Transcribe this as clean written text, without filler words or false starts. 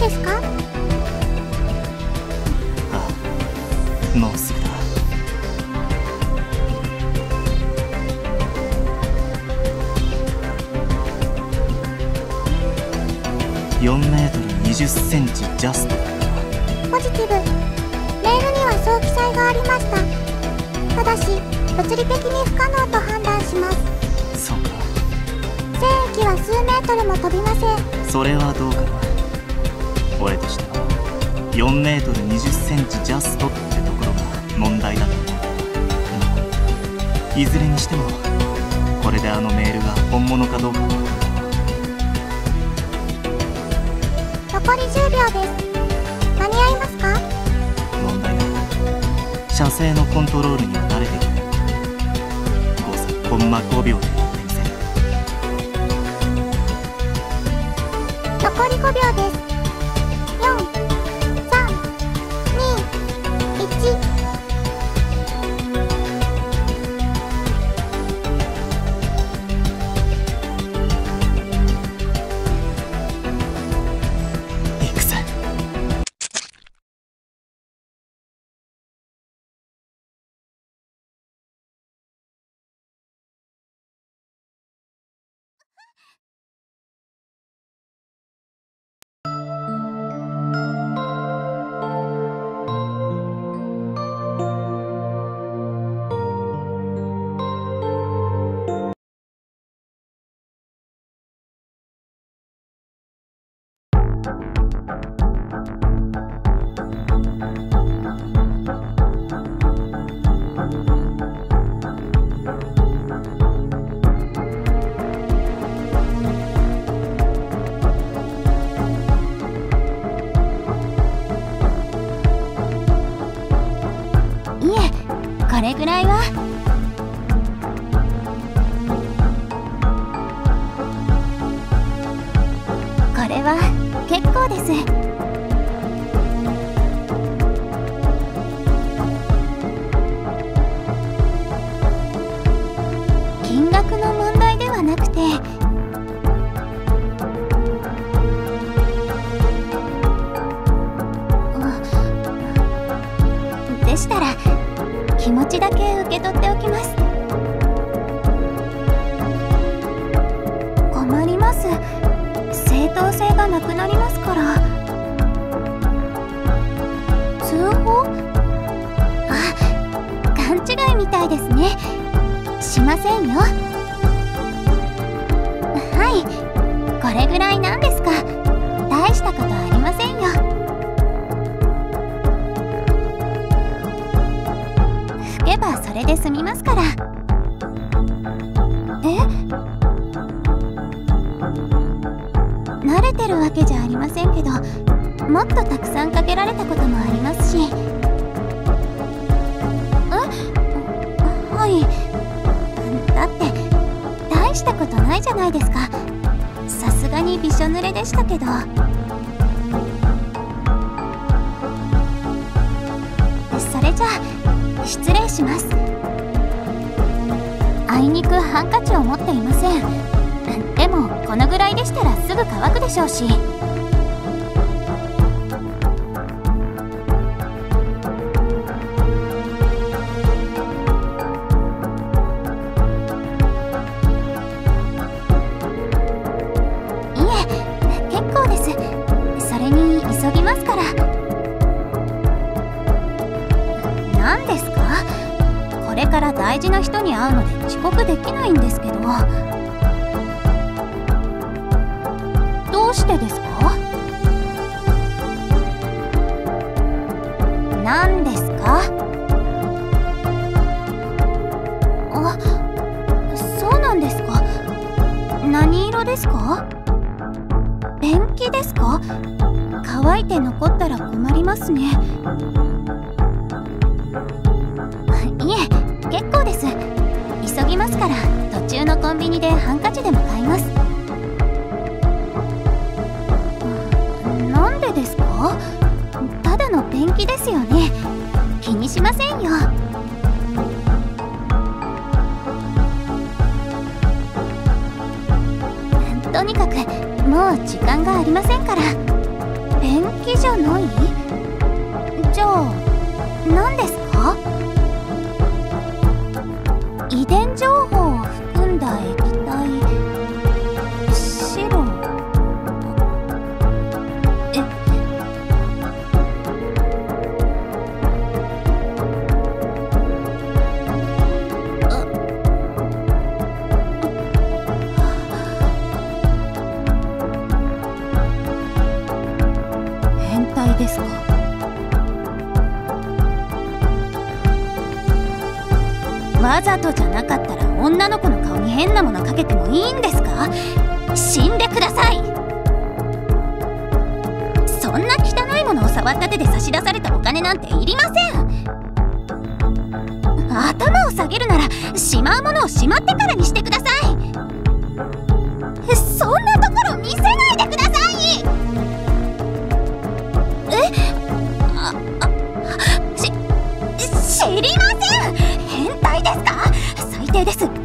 ですか？ ああ、もうすぐだ。4メートル20センチジャスト。 ポジティブ。メールにはそう記載がありました。ただし物理的に不可能と判断します。 そうか。 精液は数メートルも飛びません。 それはどうかな。俺としては4メートル20センチジャストってところが問題だと思う。いずれにしてもこれであのメールが本物かどうかは。 残り10秒です。間に合いますか？ 問題ない。射精のコントロールには慣れている。コンマ5秒でやってみせる。 残り5秒です。4、3、2、1。 行くぜ。 これぐらいは。これは結構です。金額の問題ではなくて、でしたら気持ちだけ受け取っておきます。困ります。正当性がなくなりますから。通報？あ、勘違いみたいですね。しませんよ。はい、これぐらいなんですか。大したことありませんよ。吹けばそれで済みますから。慣れてるわけじゃありませんけど、もっとたくさんかけられたこともありますし。はい。だって大したことないじゃないですか。さすがにびしょ濡れでしたけど。それじゃあ失礼します。あいにくハンカチを持っていません。でもこのぐらいでしたらすぐ乾くでしょうし。いえ、結構です。それに急ぎますから。何ですか？これから大事な人に会うので遅刻できないんですけど。どうしてですか？何ですか？あ、そうなんですか。何色ですか？ペンキですか？乾いて残ったら困りますね。いえ、結構です。急ぎますから、途中のコンビニでハンカチでも買います。なんでですか？ただのペンキですよね。気にしませんよ。とにかくもう時間がありませんから。ペンわざとじゃなかったら女の子の顔に変なものかけてもいいんですか？死んでください。そんな汚いものを触った手で差し出されたお金なんていりません。頭を下げるならしまうものをしまってからにしてください。そんなところ見せないでください。知りません。変態ですか？最低です。